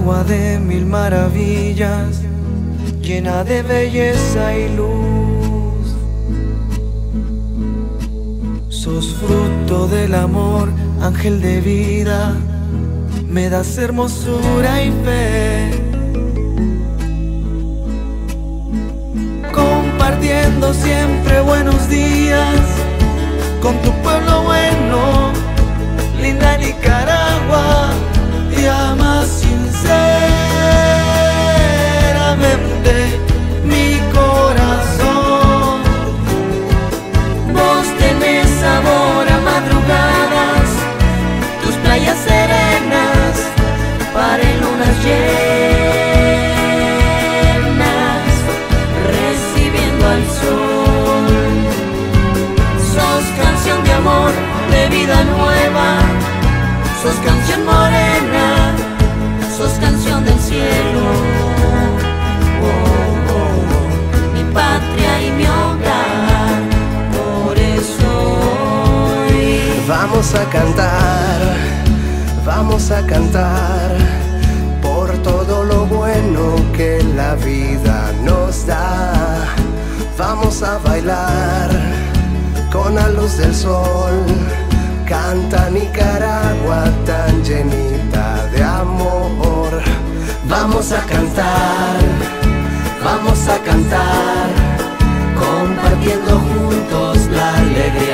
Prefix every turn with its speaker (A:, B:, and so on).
A: agua de mil maravillas, llena de belleza y luz. Sos fruto del amor, ángel de vida, me das hermosura y fe. Compartiendo siempre buenos días con tu pueblo bueno, linda Nicaragua, te ama sinceramente mi corazón. Vos tenés sabor a madrugadas, tus playas serenas paren lunas llenas, recibiendo al sol. Sos canción de amor, de vida nueva, sos canción morena, sos canción del cielo. Oh, oh, oh, mi patria y mi hogar, por eso hoy
B: vamos a cantar por todo lo bueno que la vida nos da. Vamos a bailar con la luz del sol. Canta Nicaragua tan llenita de amor. Vamos a cantar, compartiendo juntos la alegría